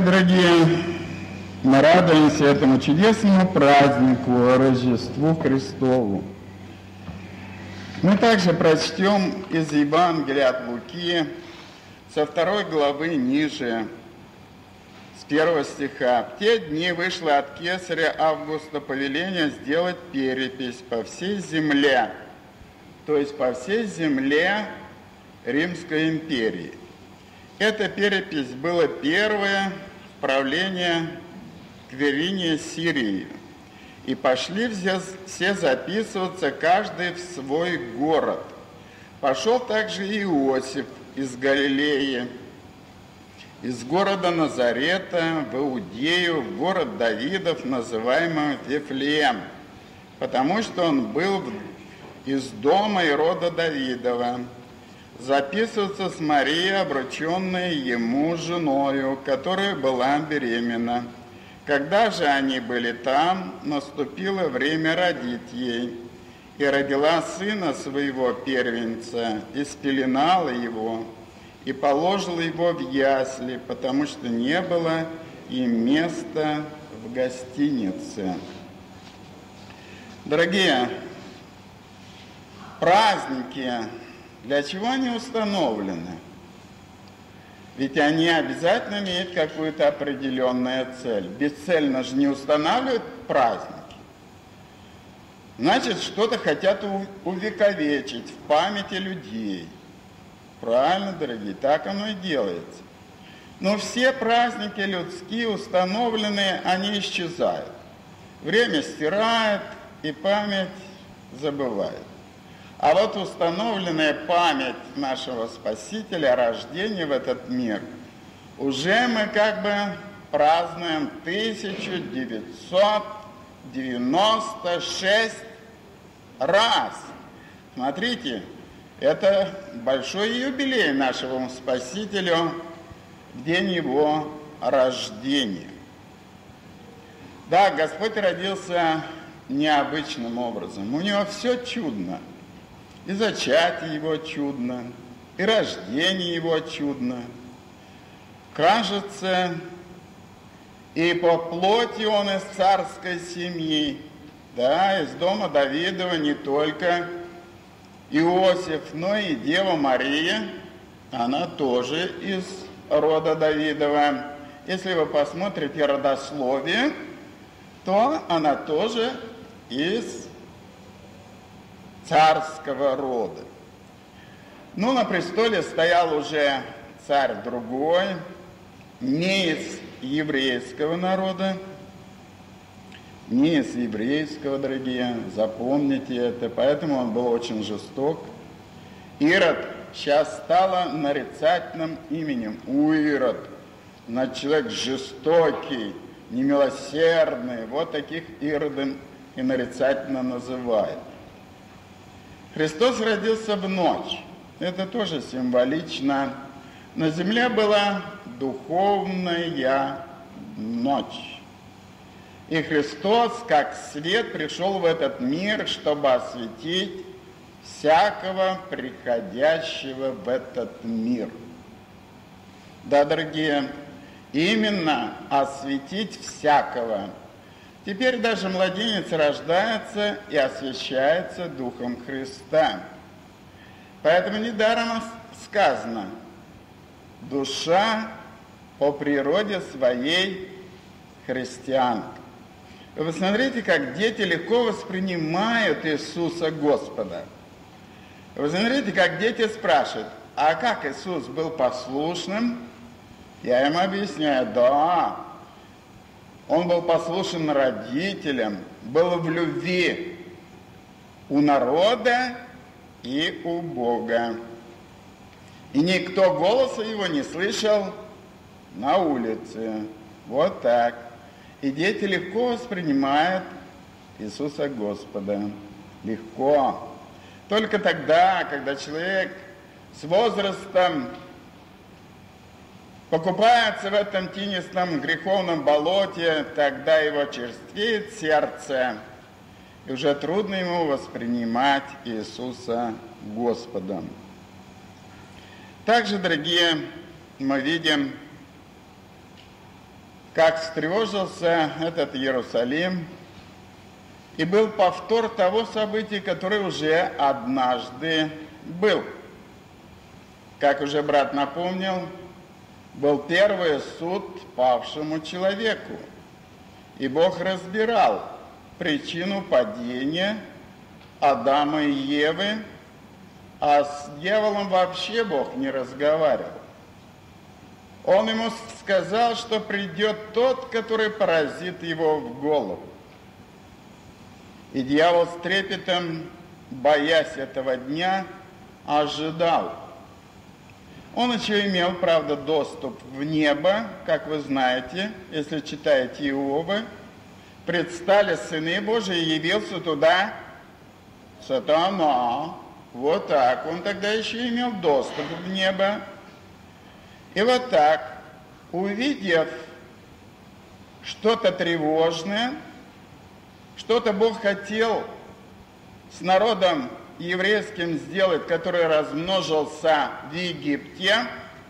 дорогие, мы радуемся этому чудесному празднику, Рождеству Христову. Мы также прочтем из Евангелия от Луки со 2 главы ниже, с 1 стиха. «В те дни вышло от кесаря Августа повеление сделать перепись по всей земле», то есть по всей земле Римской империи. Эта перепись была первое в правление Квиринии Сирии. И пошли все записываться, каждый в свой город. Пошел также Иосиф из Галилеи, из города Назарета в Иудею, в город Давидов, называемый Вифлеем, потому что он был из дома и рода Давидова, записываться с Марией, обрученной ему женою, которая была беременна. Когда же они были там, наступило время родить ей, и родила сына своего первенца, и спеленала его, и положила его в ясли, потому что не было им места в гостинице». Дорогие, праздники, для чего они установлены? Ведь они обязательно имеют какую-то определенную цель. Бесцельно же не устанавливают праздники. Значит, что-то хотят увековечить в памяти людей. Правильно, дорогие, так оно и делается. Но все праздники людские установленные, они исчезают. Время стирает, и память забывает. А вот установленная память нашего Спасителя о рождении в этот мир уже мы как бы празднуем 1996 раз. Смотрите, это большой юбилей нашему Спасителю в день его рождения. Да, Господь родился необычным образом. У него все чудно. И зачатие его чудно, и рождение его чудно. Кажется, и по плоти он из царской семьи, да, из дома Давидова не только Иосиф, но и Дева Мария, она тоже из рода Давидова. Если вы посмотрите родословие, то она тоже из царского рода. Ну, на престоле стоял уже царь другой, не из еврейского народа, не из еврейского, дорогие, запомните это, поэтому он был очень жесток. Ирод сейчас стало нарицательным именем. Ирод, значит, человек жестокий, немилосердный, вот таких Иродом и нарицательно называют. Христос родился в ночь. Это тоже символично. На земле была духовная ночь. И Христос, как свет, пришел в этот мир, чтобы осветить всякого приходящего в этот мир. Да, дорогие, именно осветить всякого. Теперь даже младенец рождается и освящается Духом Христа. Поэтому недаром сказано: душа по природе своей христианка. Вы посмотрите, как дети легко воспринимают Иисуса Господа. Вы смотрите, как дети спрашивают: а как Иисус был послушным? Я им объясняю: да, он был послушен родителям, был в любви у народа и у Бога. И никто голоса его не слышал на улице. Вот так. И дети легко воспринимают Иисуса Господа. Легко. Только тогда, когда человек с возрастом покупается в этом тинистом греховном болоте, тогда его черствеет сердце, и уже трудно ему воспринимать Иисуса Господом. Также, дорогие, мы видим как встревожился этот Иерусалим, и был повтор того события, которое уже однажды был. Как уже брат напомнил, был первый суд павшему человеку, и Бог разбирал причину падения Адама и Евы, а с дьяволом вообще Бог не разговаривал. Он ему сказал, что придет тот, который поразит его в голову. И дьявол с трепетом, боясь этого дня, ожидал. Он еще имел, правда, доступ в небо, как вы знаете, если читаете Иова. Предстали сыны Божии, и явился туда сатана. Вот так. Он тогда еще имел доступ в небо. И вот так, увидев что-то тревожное, что-то Бог хотел с народом еврейским сделать, который размножился в Египте,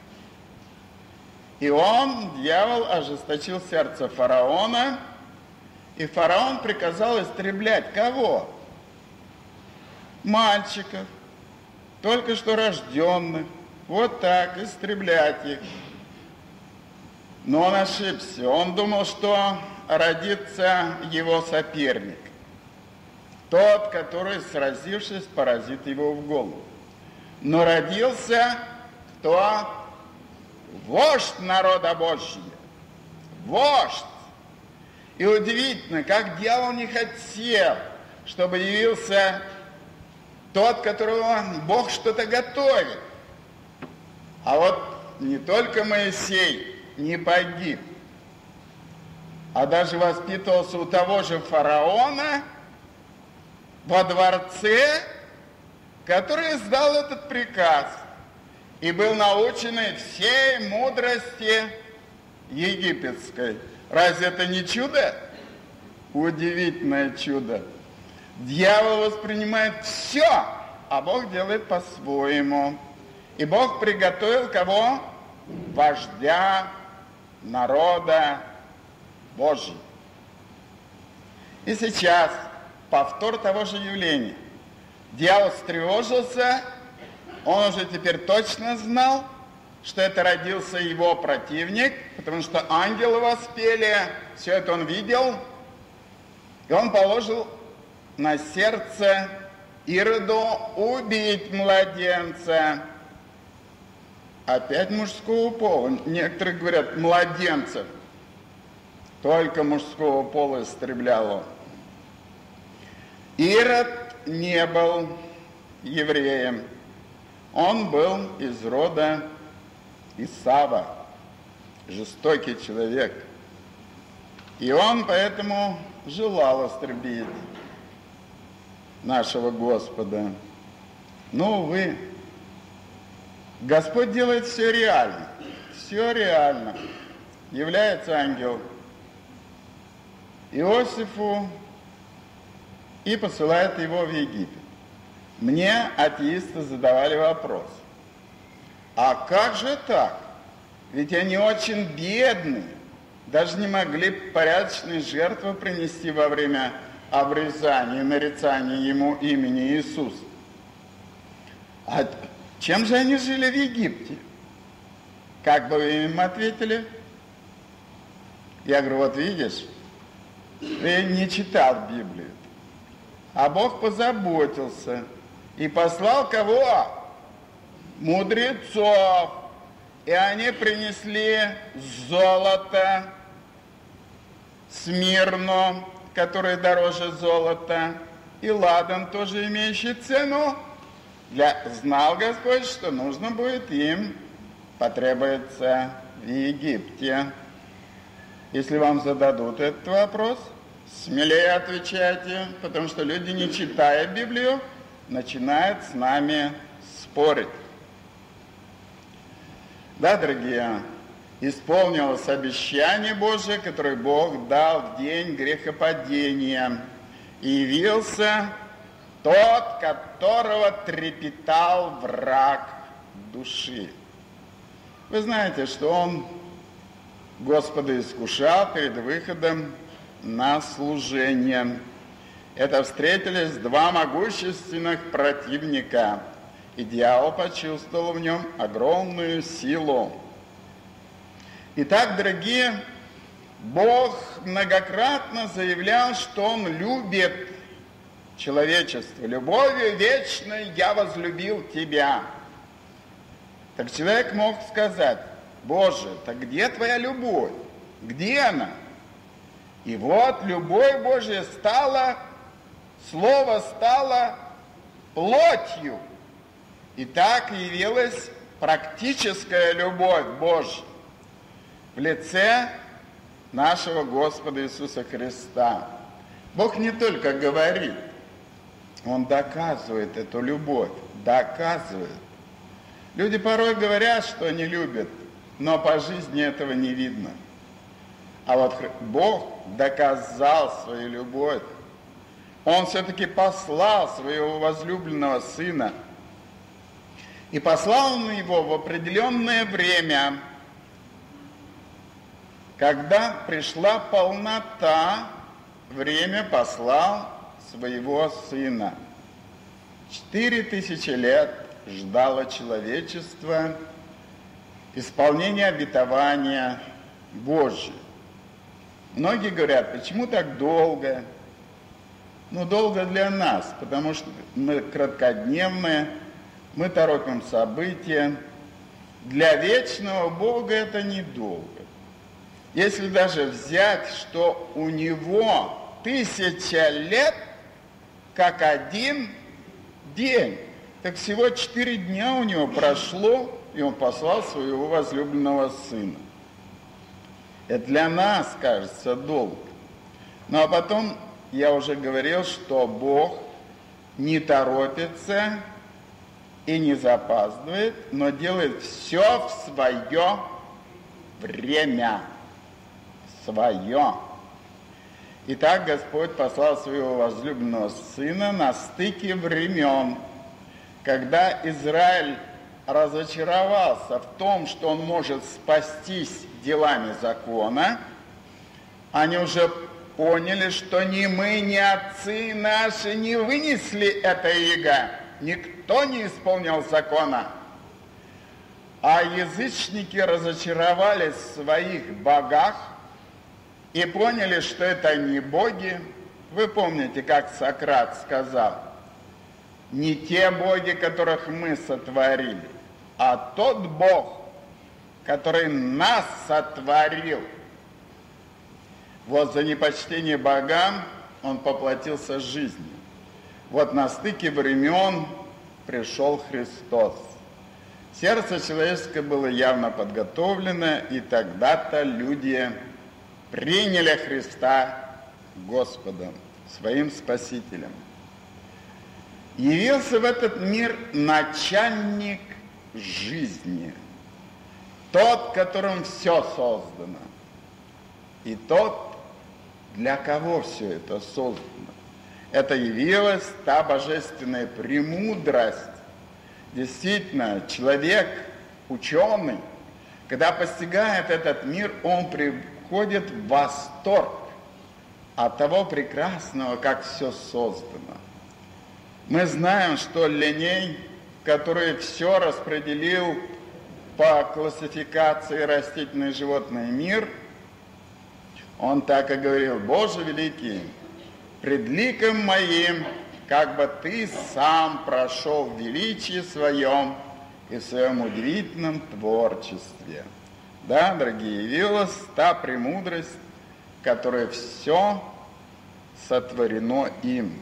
и дьявол, ожесточил сердце фараона, и фараон приказал истреблять кого? Мальчиков, только что рожденных, вот так, истреблять их. Но он ошибся, он думал, что родится его соперник, тот, который, сразившись, поразит его в голову. Но родился кто? Вождь народа Божьего, вождь. И удивительно, как дьявол не хотел, чтобы явился тот, которого Бог что-то готовит. А вот не только Моисей не погиб, а даже воспитывался у того же фараона во дворце, который издал этот приказ и был научен всей мудрости египетской. Разве это не чудо? Удивительное чудо. Дьявол воспринимает все, а Бог делает по-своему. И Бог приготовил кого? Вождя народа Божьего. И сейчас повтор того же явления. Дьявол встревожился, он уже теперь точно знал, что это родился его противник, потому что ангелы воспели, все это он видел, и он положил на сердце Ироду убить младенца. Опять мужского пола. Некоторые говорят, младенцев. Только мужского пола истреблял он. Ирод не был евреем. Он был из рода Исава, жестокий человек. И он поэтому желал истребить нашего Господа. Но, увы, Господь делает все реально. Все реально. Является ангел Иосифу и посылает его в Египет. Мне атеисты задавали вопрос: а как же так? Ведь они очень бедные, даже не могли порядочные жертвы принести во время обрезания, нарицания ему имени Иисус. А чем же они жили в Египте? Как бы вы им ответили? Я говорю, вот видишь, ты не читал Библию, а Бог позаботился и послал кого? Мудрецов. И они принесли золото, смирно, который дороже золота, и ладан, тоже имеющий цену. Знал Господь, что нужно будет им потребуется в Египте. Если вам зададут этот вопрос, смелее отвечайте, потому что люди, не читая Библию, начинают с нами спорить. Да, дорогие, исполнилось обещание Божие, которое Бог дал в день грехопадения. И явился тот, которого трепетал враг души. Вы знаете, что он Господа искушал перед выходом на служение. Это встретились два могущественных противника, и дьявол почувствовал в нем огромную силу. Итак, дорогие, Бог многократно заявлял, что Он любит человечество. «Любовью вечной я возлюбил тебя». Так человек мог сказать: «Боже, так где твоя любовь? Где она?» И вот любовь Божья стала, Слово стало плотью. И так явилась практическая любовь Божья в лице нашего Господа Иисуса Христа. Бог не только говорит, Он доказывает эту любовь, доказывает. Люди порой говорят, что они любят, но по жизни этого не видно. А вот Бог доказал свою любовь. Он все-таки послал своего возлюбленного Сына. И послал Он его в определенное время, когда пришла полнота, время послал своего Сына. 4000 лет ждало человечество исполнения обетования Божьего. Многие говорят, почему так долго? Долго для нас, потому что мы краткодневные, мы торопим события. Для вечного Бога это недолго. Если даже взять, что у Него 1000 лет, как один день, так всего 4 дня у Него прошло, и Он послал своего возлюбленного Сына. Это для нас кажется долго. Ну а потом я уже говорил, что Бог не торопится и не запаздывает, но делает все в свое время. Свое. Итак, Господь послал своего возлюбленного Сына на стыке времен, когда Израиль разочаровался в том, что он может спастись делами закона. Они уже поняли, что ни мы, ни отцы наши не вынесли это иго. Никто не исполнил закона. А язычники разочаровались в своих богах и поняли, что это не боги. Вы помните, как Сократ сказал: не те боги, которых мы сотворили, а тот Бог, который нас сотворил. Вот за непочтение богам Он поплатился жизнью. Вот на стыке времен пришел Христос. Сердце человеческое было явно подготовлено, и тогда-то люди приняли Христа Господом, своим Спасителем. Явился в этот мир начальник жизни, тот, которым все создано, и тот, для кого все это создано. Это явилась та божественная премудрость. Действительно, человек, ученый, когда постигает этот мир, он приходит в восторг от того прекрасного, как все создано. Мы знаем, что Линней, который все распределил по классификации растительный и животный мир, он так и говорил: Боже великий, пред ликом моим, как бы ты сам прошел в величии своем и в своем удивительном творчестве. Да, дорогие, явилась та премудрость, которой все сотворено им.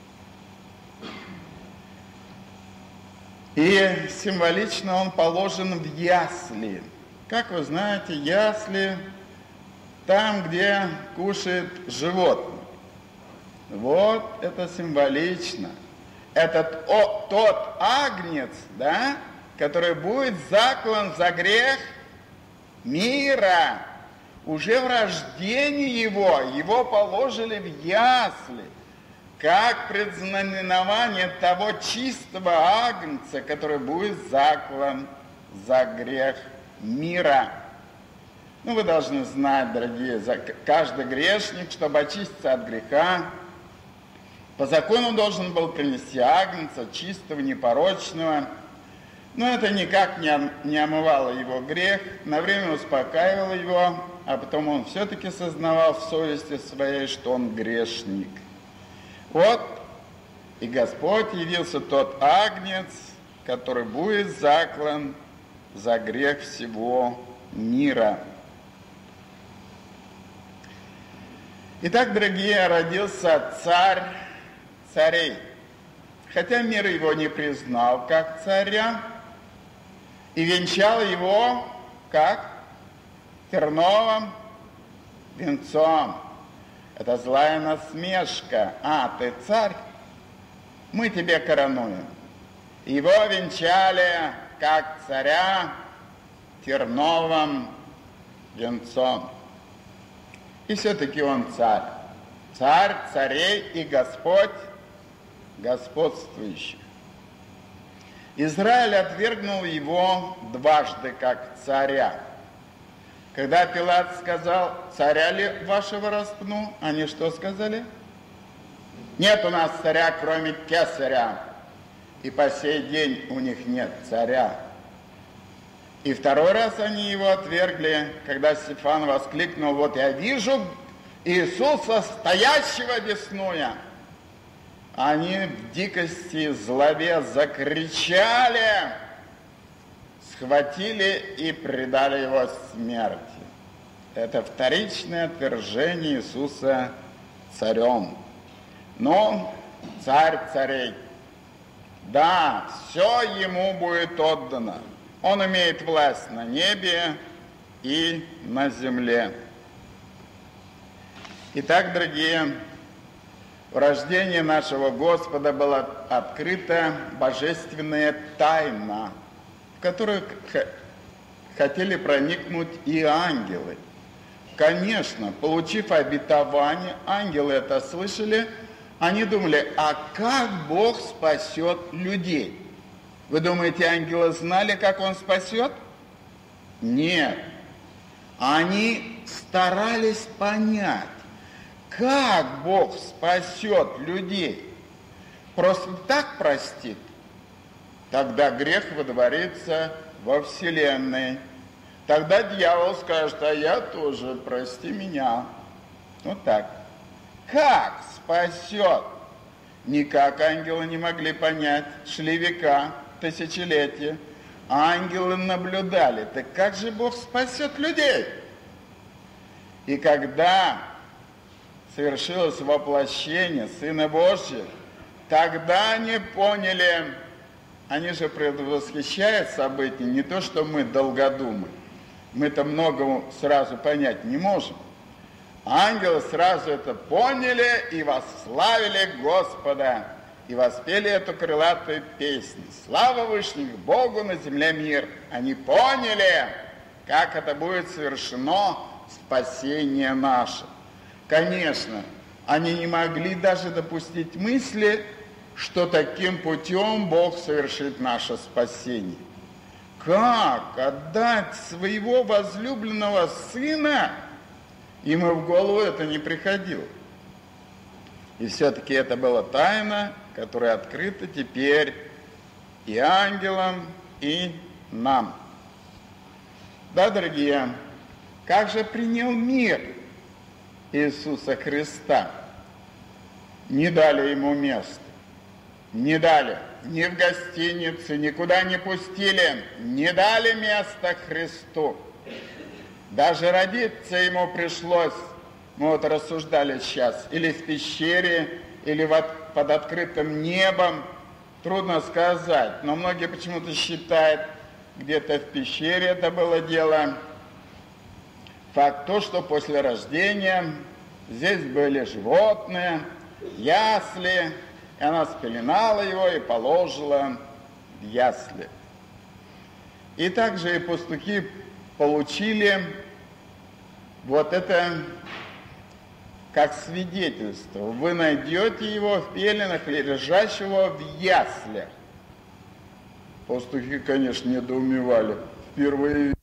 И символично он положен в ясли. Как вы знаете, ясли там, где кушает животное. Вот это символично. Это тот агнец, да, который будет заклан за грех мира. Уже в рождении его положили в ясли, как предзнаменование того чистого агнца, который будет заклан за грех мира. Ну, вы должны знать, дорогие, каждый грешник, чтобы очиститься от греха, по закону должен был принести агнца, чистого, непорочного. Но это никак не омывало его грех, на время успокаивало его, а потом он все-таки сознавал в совести своей, что он грешник. Вот, и Господь явился тот агнец, который будет заклан за грех всего мира. Итак, дорогие, родился царь царей. Хотя мир его не признал как царя, и венчал его как терновым венцом. Это злая насмешка. Ты царь, мы тебе коронуем. Его венчали как царя терновым венцом. И все-таки он царь. Царь царей и Господь господствующих. Израиль отвергнул его дважды как царя. Когда Пилат сказал: царя ли вашего распну? Они что сказали? Нет у нас царя, кроме кесаря. И по сей день у них нет царя. И второй раз они его отвергли, когда Стефан воскликнул: вот я вижу Иисуса, стоящего беснуя. Они в дикости и злобе закричали, схватили и предали его смерти. Это вторичное отвержение Иисуса царем. Но царь царей, да, все ему будет отдано. Он имеет власть на небе и на земле. Итак, дорогие, в рождении нашего Господа была открыта божественная тайна, в которую хотели проникнуть и ангелы. Конечно, получив обетование, ангелы это слышали, они думали: а как Бог спасет людей? Вы думаете, ангелы знали, как Он спасет? Нет. Они старались понять, как Бог спасет людей. Просто так простит? Тогда грех водворится во вселенной. Тогда дьявол скажет: а я тоже, прости меня. Вот так. Как спасет? Никак ангелы не могли понять. Шли века, тысячелетия. Ангелы наблюдали. Так как же Бог спасет людей? И когда совершилось воплощение Сына Божьего, тогда они поняли, они же предвосхищают события, не то, что мы долгодумы. Мы-то много сразу понять не можем. Ангелы сразу это поняли и восславили Господа, и воспели эту крылатую песню. Слава Вышних Богу, на земле мир. Они поняли, как это будет совершено спасение наше. Конечно, они не могли даже допустить мысли, что таким путем Бог совершит наше спасение. Как отдать своего возлюбленного сына? Им и в голову это не приходило. И все-таки это была тайна, которая открыта теперь и ангелам, и нам. Да, дорогие, как же принял мир Иисуса Христа? Не дали ему места. Не дали. Ни в гостинице, никуда не пустили. Не дали места Христу. Даже родиться ему пришлось, мы вот рассуждали сейчас, или в пещере, или под открытым небом. Трудно сказать, но многие почему-то считают, где-то в пещере это было дело. Факт то, что после рождения здесь были животные, ясли, и она спеленала его и положила в ясли. И также и пастухи получили вот это как свидетельство. Вы найдете его в пеленах, лежащего в яслях. Пастухи, конечно, недоумевали. Впервые